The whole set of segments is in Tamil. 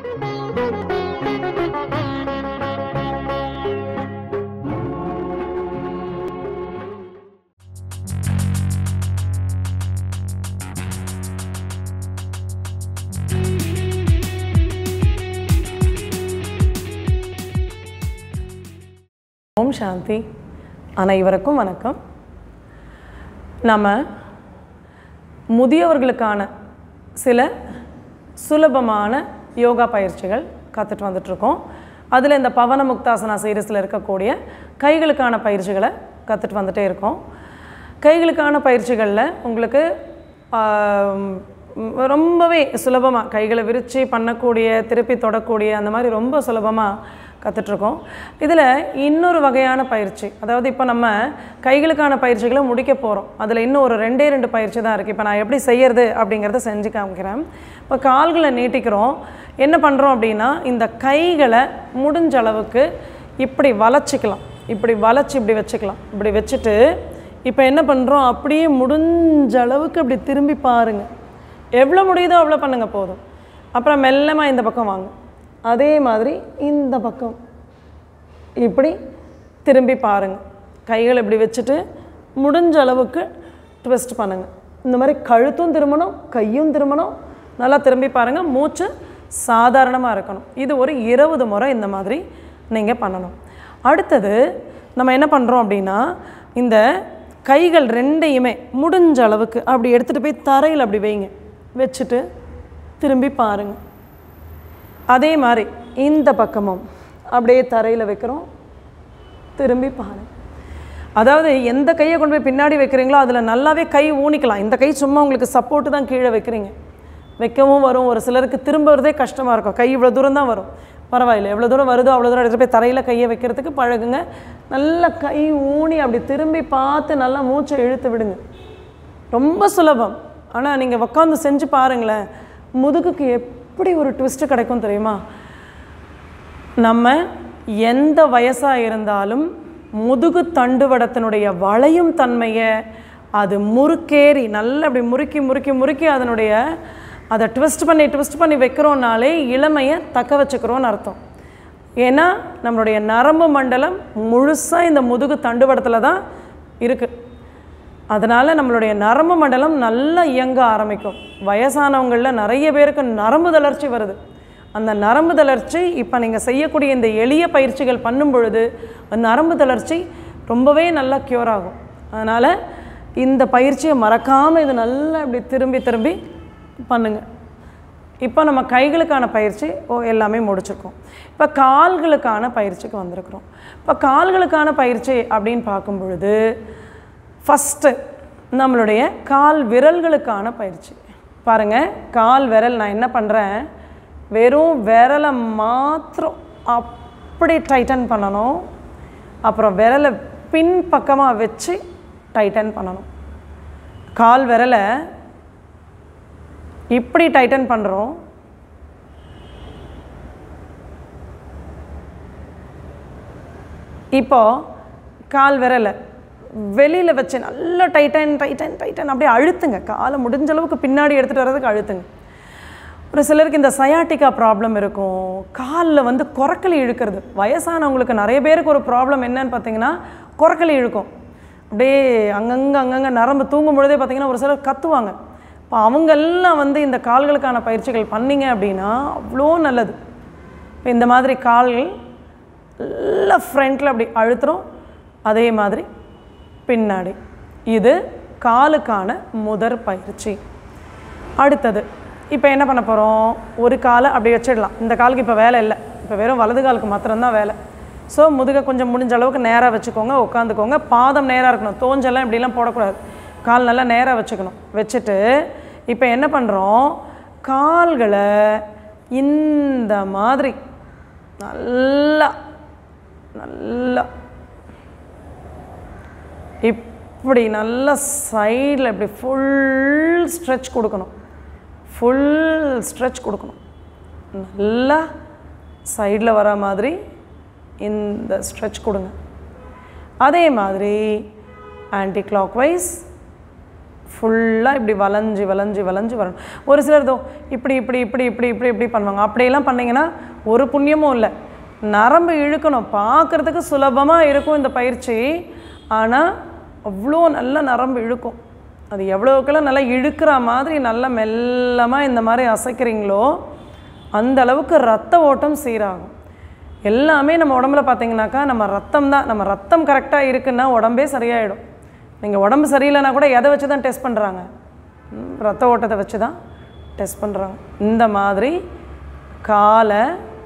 ஓம் சாந்தி. அனைவருக்கும் வணக்கம். நம்ம முதியவர்களுக்கான சில சுலபமான யோகா பயிற்சிகள் கற்றுட்டு வந்துட்ருக்கோம். அதில் இந்த பவன முக்தாசனா சீரீஸில் இருக்கக்கூடிய கைகளுக்கான பயிற்சிகளை கற்றுட்டு வந்துட்டே இருக்கோம். கைகளுக்கான பயிற்சிகளில் உங்களுக்கு ரொம்பவே சுலபமாக கைகளை விரித்து பண்ணக்கூடிய, திருப்பி தொடக்கூடிய, அந்த மாதிரி ரொம்ப சுலபமாக கற்றுட்ருக்கோம். இதில் இன்னொரு வகையான பயிற்சி, அதாவது இப்போ நம்ம கைகளுக்கான பயிற்சிகளை முடிக்க போகிறோம். அதில் இன்னும் ஒரு ரெண்டு பயிற்சி தான் இருக்குது. இப்போ நான் எப்படி செய்கிறது அப்படிங்கிறத செஞ்சு காமிக்கிறேன். இப்போ கால்களை நீட்டிக்கிறோம். என்ன பண்ணுறோம் அப்படின்னா, இந்த கைகளை முடிஞ்ச அளவுக்கு இப்படி வளைச்சிக்கலாம். இப்படி வளைச்சி இப்படி வச்சுக்கலாம். இப்படி வச்சுட்டு இப்போ என்ன பண்ணுறோம், அப்படியே முடிஞ்ச அளவுக்கு அப்படி திரும்பி பாருங்கள். எவ்வளோ முடியுதோ அவ்வளோ பண்ணுங்கள், போதும். அப்புறம் மெல்லமாக இந்த பக்கம் வாங்க. அதே மாதிரி இந்த பக்கம் இப்படி திரும்பி பாருங்கள். கைகள் இப்படி வச்சுட்டு முடிஞ்ச அளவுக்கு ட்விஸ்ட் பண்ணுங்கள். இந்த மாதிரி கழுத்தும் திரும்பணும், கையும் திரும்பணும். நல்லா திரும்பி பாருங்கள். மூச்சு சாதாரணமாக இருக்கணும். இது ஒரு 20 முறை இந்த மாதிரி நீங்கள் பண்ணணும். அடுத்தது நம்ம என்ன பண்ணுறோம் அப்படின்னா, இந்த கைகள் ரெண்டையுமே முடிஞ்ச அளவுக்கு அப்படி எடுத்துகிட்டு போய் தரையில் அப்படி வைங்க. வச்சுட்டு திரும்பி பாருங்கள். அதே மாதிரி இந்த பக்கமும் அப்படியே தரையில் வைக்கிறோம். திரும்பி பாருங்கள். அதாவது எந்த கையை கொண்டு போய் பின்னாடி வைக்கிறீங்களோ அதில் நல்லாவே கை ஊனிக்கலாம். இந்த கை சும்மா உங்களுக்கு சப்போர்ட்டு தான் கீழே வைக்கிறீங்க. வைக்கவும் வரும். ஒரு சிலருக்கு திரும்புறதே கஷ்டமாக இருக்கும். கை இவ்வளோ தூரம் தான் வரும், பரவாயில்லை. எவ்வளோ தூரம் வருதோ அவ்வளோ தூரம் எடுத்துகிட்டு போய் தரையில் கையை வைக்கிறதுக்கு பழகுங்க. நல்லா கை ஊனி அப்படி திரும்பி பார்த்து நல்லா மூச்சை இழுத்து விடுங்க. ரொம்ப சுலபம். ஆனால் நீங்கள் உட்காந்து செஞ்சு பாருங்களேன், முதுகுக்கு எப்படி ஒரு ட்விஸ்ட்டு கிடைக்கும் தெரியுமா? நம்ம எந்த வயசாக இருந்தாலும் முதுகு தண்டுவடத்தினுடைய வளையும் தன்மையை அது முறுக்கேறி நல்லா அப்படி முறுக்கி அதனுடைய அதை ட்விஸ்ட் பண்ணி வைக்கிறோன்னாலே இளமையை தக்க வச்சுக்கிறோன்னு அர்த்தம். ஏன்னா நம்மளுடைய நரம்பு மண்டலம் முழுசாக இந்த முதுகு தண்டுவடத்தில் தான் இருக்குது. அதனால் நம்மளுடைய நரம்பு மண்டலம் நல்லா இயங்க ஆரம்பிக்கும். வயசானவங்களில் நிறைய பேருக்கு நரம்பு தளர்ச்சி வருது. அந்த நரம்பு தளர்ச்சி இப்போ நீங்கள் செய்யக்கூடிய இந்த எளிய பயிற்சிகள் பண்ணும் பொழுது நரம்பு தளர்ச்சி ரொம்பவே நல்லா க்யூர் ஆகும். அதனால் இந்த பயிற்சியை மறக்காமல் இது நல்லா இப்படி திரும்பி பண்ணுங்கள். இப்போ நம்ம கைகளுக்கான பயிற்சி எல்லாமே முடிச்சிருக்கோம். இப்போ கால்களுக்கான பயிற்சிக்கு வந்திருக்கிறோம். இப்போ கால்களுக்கான பயிற்சி அப்படின்னு பார்க்கும் பொழுது ஃபஸ்ட்டு நம்மளுடைய கால் விரல்களுக்கான பயிற்சி பாருங்கள். கால் விரல் நான் என்ன பண்ணுறேன், வெறும் விரலை மாத்திரம் அப்படி டைட்டன் பண்ணணும். அப்புறம் விரலை பின் பக்கமாக வச்சு டைட்டன் பண்ணணும். கால் விரலை இப்படி டைட்டன் பண்ணுறோம். இப்போது கால் விரலை வெளியில் வச்சு நல்லா டைட்டன் அப்படியே அழுத்துங்க. காலை முடிஞ்ச அளவுக்கு பின்னாடி எடுத்துகிட்டு வர்றதுக்கு அழுத்துங்க. ஒரு சிலருக்கு இந்த சயாட்டிக்கா ப்ராப்ளம் இருக்கும். காலில் வந்து குரக்கலி இழுக்கிறது. வயசானவங்களுக்கு நிறைய பேருக்கு ஒரு ப்ராப்ளம் என்னன்னு பார்த்தீங்கன்னா, குரக்கலி இழுக்கும். அப்படியே அங்கங்கே நரம்பு தூங்கும் பொழுதே பார்த்திங்கன்னா ஒரு சிலர் கத்துவாங்க. இப்போ அவங்கெல்லாம் வந்து இந்த கால்களுக்கான பயிற்சிகள் பண்ணிங்க அப்படின்னா அவ்வளோ நல்லது. இப்போ இந்த மாதிரி கால்கள் எல்லாம் ஃப்ரண்ட்டில் அப்படி அழுத்துறோம். அதே மாதிரி பின்னாடி. இது காலுக்கான முதற் பயிற்சி. அடுத்தது இப்போ என்ன பண்ண போகிறோம், ஒரு காலை அப்படி வச்சிடலாம். இந்த காலுக்கு இப்போ வேலை இல்லை, இப்போ வெறும் வலது காலுக்கு மாத்திரம்தான் வேலை. ஸோ முதுகை கொஞ்சம் முடிஞ்ச அளவுக்கு நேராக வச்சுக்கோங்க, உட்காந்துக்கோங்க. பாதம் நேராக இருக்கணும், தோஞ்செல்லாம் இப்படிலாம் போடக்கூடாது. கால் நல்லா நேராக வச்சுக்கணும். வச்சுட்டு இப்போ என்ன பண்ணுறோம், கால்களை இந்த மாதிரி நல்லா இப்படி நல்லா சைடில் இப்படி ஃபுல் ஸ்ட்ரெச் கொடுக்கணும். நல்லா சைடில் வர மாதிரி இந்த ஸ்ட்ரெச் கொடுங்க. அதே மாதிரி ஆன்டி கிளாக் வைஸ் ஃபுல்லாக இப்படி வளைஞ்சி வளைஞ்சி வளைஞ்சி வரணும். ஒரு சிலர் தோ இப்படி இப்படி இப்படி இப்படி இப்படி இப்படி பண்ணுவாங்க. அப்படியெல்லாம் பண்ணிங்கன்னா ஒரு புண்ணியமும் இல்லை. நரம்பு இழுக்கணும். பார்க்குறதுக்கு சுலபமாக இருக்கும் இந்த பயிற்சி, ஆனால் அவ்வளோ நல்ல நரம்பு இழுக்கும். அது எவ்வளோக்கெல்லாம் நல்லா இழுக்கிற மாதிரி நல்லா மெல்லமாக இந்த மாதிரி அசைக்கிறீங்களோ அந்த அளவுக்கு ரத்த ஓட்டம் சீராகும். எல்லாமே நம்ம உடம்புல பார்த்திங்கனாக்கா நம்ம ரத்தம் தான். நம்ம ரத்தம் கரெக்டாக இருக்குன்னா உடம்பே சரியாயிடும். நீங்கள் உடம்பு சரியில்லைனா கூட எதை வச்சு தான் டெஸ்ட் பண்ணுறாங்க? ரத்த ஓட்டத்தை வச்சு தான் டெஸ்ட் பண்ணுறாங்க. இந்த மாதிரி காலை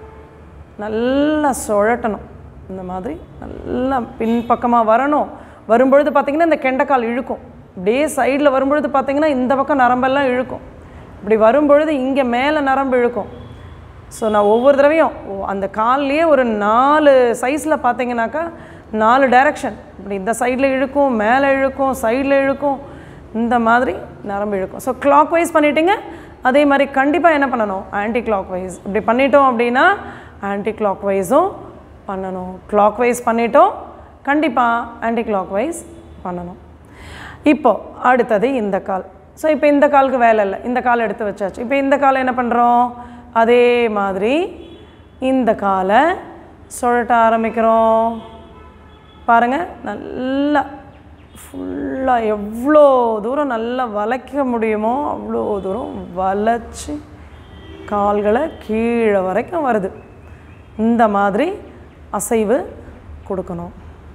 நல்லா சுழட்டணும். இந்த மாதிரி நல்லா பின்பக்கமாக வரணும். வரும்பொழுது பார்த்திங்கன்னா இந்த கெண்டைக்கால் இழுக்கும். அப்படியே சைடில் வரும்பொழுது பார்த்திங்கன்னா இந்த பக்கம் நரம்பெல்லாம் இழுக்கும். இப்படி வரும்பொழுது இங்கே மேலே நரம்பு இழுக்கும். ஸோ நான் ஒவ்வொரு தடவையும் அந்த கால்லையே ஒரு 4 சைஸில் பார்த்திங்கனாக்கா 4 டைரக்ஷன், இப்படி இந்த சைடில் இழுக்கும், மேலே இழுக்கும், சைடில் இழுக்கும், இந்த மாதிரி நரம்பு இழுக்கும். ஸோ கிளாக் வைஸ் பண்ணிட்டீங்க. அதே மாதிரி கண்டிப்பாக என்ன பண்ணணும்? Anticlockwise. இப்படி பண்ணிட்டோம் அப்படின்னா ஆன்டி கிளாக் வைஸும் பண்ணணும். கிளாக் வைஸ் பண்ணிட்டோம், கண்டிப்பாக ஆன்டி கிளாக் வைஸ் பண்ணணும். இப்போது அடுத்தது இந்த கால். ஸோ இப்போ இந்த காலுக்கு வேலை இல்லை, இந்த கால் எடுத்து வச்சாச்சு. இப்போ இந்த காலை என்ன பண்ணுறோம்? அதே மாதிரி இந்த காலை சுழட்ட ஆரம்பிக்கிறோம். பாருங்கள், நல்லா ஃபுல்லாக எவ்வளோ தூரம் நல்லா வளைக்க முடியுமோ அவ்வளோ தூரம் வளைச்சி கால்களை கீழே வரைக்கும் வருது. இந்த மாதிரி அசைவு கொடுக்கணும்.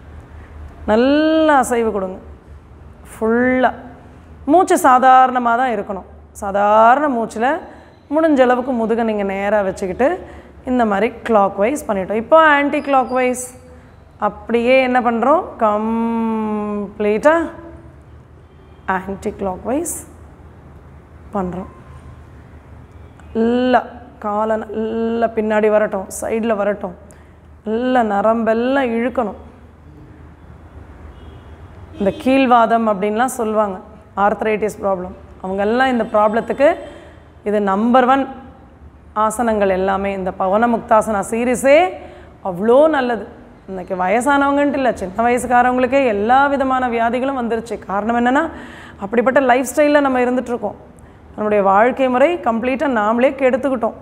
நல்ல அசைவு கொடுங்க. ஃபுல்லாக மூச்சு சாதாரணமாக தான் இருக்கணும். சாதாரண மூச்சில் முடிஞ்ச அளவுக்கு முதுகை நீங்கள் நேராக வச்சுக்கிட்டு இந்த மாதிரி கிளாக் வைஸ் பண்ணிட்டோம். இப்போ ஆன்டி கிளாக் வைஸ் அப்படியே என்ன பண்ணுறோம்? கம்ப்ளீட்டாக ஆன்டி கிளாக் வைஸ் பண்ணுறோம். நல்லா காலை நல்லா பின்னாடி வரட்டும், சைடில் வரட்டும், நல்லா நரம்பெல்லாம் இழுக்கணும். இந்த கீழ்வாதம் அப்படின்லாம் சொல்லுவாங்க, ஆர்த்ரைட்டிஸ் ப்ராப்ளம், அவங்கெல்லாம் இந்த ப்ராப்ளத்துக்கு இது நம்பர் 1 ஆசனங்கள் எல்லாமே. இந்த பவன முக்தாசனா சீரீஸே அவ்வளோ நல்லது. இன்றைக்கி வயசானவங்கன்ட்டு இல்லை, சின்ன வயசுக்காரவங்களுக்கே எல்லா விதமான வியாதிகளும் வந்துருச்சு. காரணம் என்னென்னா அப்படிப்பட்ட லைஃப் ஸ்டைலில் நம்ம இருந்துகிட்ருக்கோம். நம்முடைய வாழ்க்கை முறை கம்ப்ளீட்டாக நாமளே கெடுத்துக்கிட்டோம்.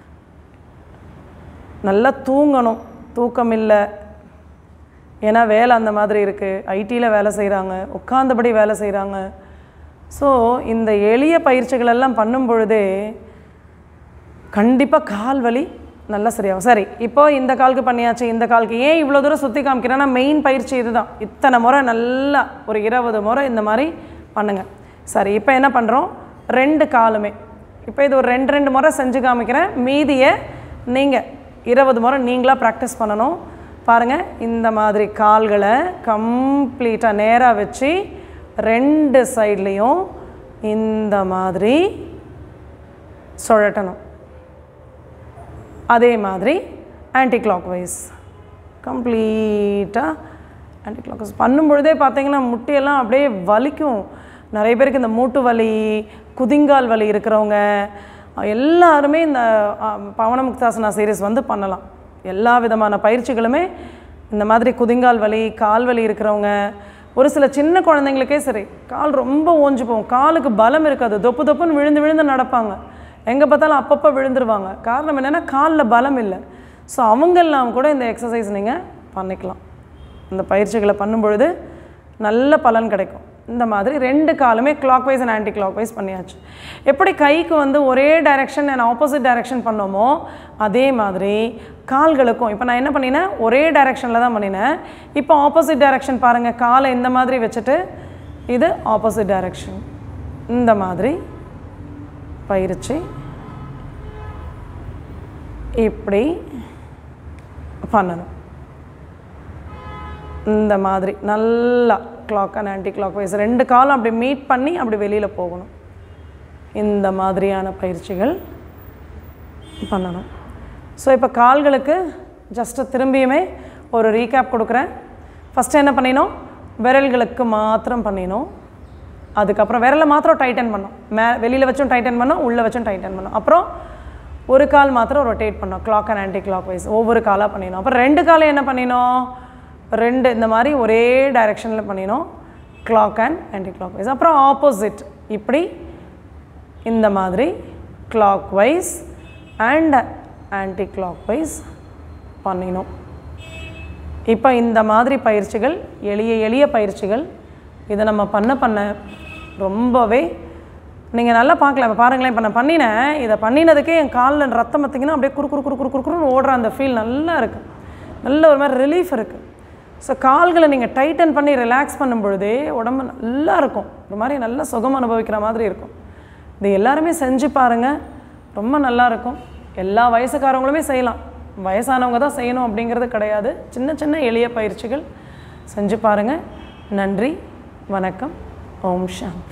நல்லா தூங்கணும், தூக்கம் இல்லை. ஏன்னா வேலை அந்த மாதிரி இருக்குது. ஐடியில் வேலை செய்கிறாங்க, உட்கார்ந்தபடி வேலை செய்கிறாங்க. ஸோ இந்த எளிய பயிற்சிகளெல்லாம் பண்ணும் பொழுதே கண்டிப்பாக கால் வலி நல்லா சரியாகும். சரி, இப்போது இந்த காலுக்கு பண்ணியாச்சு. இந்த காலுக்கு ஏன் இவ்வளோ தூரம் சுற்றி காமிக்கிறேன்னா மெயின் பயிற்சி இது தான். இத்தனை முறை நல்லா ஒரு 20 முறை இந்த மாதிரி பண்ணுங்கள். சரி, இப்போ என்ன பண்ணுறோம்? 2 காலுமே இப்போ இது ஒரு 2 முறை செஞ்சு காமிக்கிறேன். மீதியை நீங்கள் 20 முறை நீங்களாக ப்ராக்டிஸ் பண்ணணும். பாருங்கள், இந்த மாதிரி கால்களை கம்ப்ளீட்டாக நேராக வச்சு 2 சைட்லேயும் இந்த மாதிரி சுழட்டணும். அதே மாதிரி ஆன்டி கிளாக் வைஸ் கம்ப்ளீட்டாக ஆன்டி கிளாக் வைஸ் பண்ணும்பொழுதே பார்த்தீங்கன்னா முட்டியெல்லாம் அப்படியே வலிக்கும். நிறைய பேருக்கு இந்த மூட்டு வலி, குதிங்கால் வலி இருக்கிறவங்க எல்லாருமே இந்த பவன முக்தாசனா சீரீஸ் வந்து பண்ணலாம். எல்லா விதமான பயிற்சிகளுமே இந்த மாதிரி குதிங்கால் வலி, கால் வலி இருக்கிறவங்க, ஒரு சில சின்ன குழந்தைங்களுக்கே சரி, கால் ரொம்ப ஓஞ்சு போகும், காலுக்கு பலம் இருக்காது, தொப்பு தொப்புன்னு விழுந்து விழுந்து நடப்பாங்க, எங்கே பார்த்தாலும் அப்பப்போ விழுந்துருவாங்க. காரணம் என்னென்னா காலில் பலம் இல்லை. ஸோ அவங்கெல்லாம் கூட இந்த எக்ஸசைஸ் நீங்கள் பண்ணிக்கலாம். இந்த பயிற்சிகளை பண்ணும்பொழுது நல்ல பலன் கிடைக்கும். இந்த மாதிரி 2 காலுமே clockwise and anticlockwise பண்ணியாச்சு. எப்படி கைக்கு வந்து ஒரே டைரெக்ஷன் அண்ட் ஆப்போசிட் டைரெக்ஷன் பண்ணோமோ அதே மாதிரி கால்களுக்கும் இப்போ நான் என்ன பண்ணினேன்? ஒரே டைரெக்ஷனில் தான் பண்ணினேன். இப்போ ஆப்போசிட் டைரெக்ஷன் பாருங்கள். காலை இந்த மாதிரி வச்சுட்டு இது ஆப்போசிட் டைரெக்ஷன். இந்த மாதிரி பயிற்சி இப்படி பண்ணணும். இந்த மாதிரி நல்லா clock and anticlockwise 2 காலம் அப்படி மீட் பண்ணி அப்படி வெளியில் போகணும். இந்த மாதிரியான பயிற்சிகள் பண்ணணும். ஸோ இப்போ கால்களுக்கு ஜஸ்ட்டு திரும்பியுமே ஒரு ரீகேப் கொடுக்குறேன். ஃபஸ்ட்டு என்ன பண்ணினோம்? விரல்களுக்கு மாத்திரம் பண்ணினோம். அதுக்கப்புறம் விரலை மாத்திரம் டைட்டன் பண்ணோம். வெளியில் வச்சும் டைட்டன் பண்ணோம், உள்ளே வச்சும் டைட்டன் பண்ணோம். அப்புறம் ஒரு கால் மாத்திரம் ரொட்டேட் பண்ணோம், clock and anticlockwise ஒவ்வொரு காலாக பண்ணினோம். அப்புறம் 2 காலை என்ன பண்ணினோம்? 2 இந்த மாதிரி ஒரே டைரெக்ஷனில் பண்ணினோம். clock and anti-clockwise. அப்புறம் ஆப்போசிட் இப்படி இந்த மாதிரி clockwise and anti-clockwise பண்ணினோம். இப்போ இந்த மாதிரி பயிற்சிகள் எளிய பயிற்சிகள் இதை நம்ம பண்ண ரொம்பவே நீங்கள் நல்லா பார்க்கலாம். இப்போ பாருங்களேன், இப்போ நான் பண்ணினேன், இதை பண்ணினதுக்கே என் காலில் ரத்தம் பார்த்திங்கன்னா அப்படியே குறுக்குன்னு ஓடுற அந்த ஃபீல் நல்லா இருக்குது, நல்ல ஒரு மாதிரி ரிலீஃப் இருக்குது. ஸோ கால்களை நீங்கள் டைட்டன் பண்ணி ரிலாக்ஸ் பண்ணும் பொழுதே உடம்பு நல்லா இருக்கும், ஒரு மாதிரி நல்ல சுகம் அனுபவிக்கிற மாதிரி இருக்கும். இது எல்லாருமே செஞ்சு பாருங்கள், ரொம்ப நல்லாயிருக்கும். எல்லா வயசுக்காரவங்களுமே செய்யலாம், வயசானவங்க தான் செய்யணும் அப்படிங்கிறது கிடையாது. சின்ன எளிய பயிற்சிகள் செஞ்சு பாருங்கள். நன்றி, வணக்கம், ஓம் சாந்தி.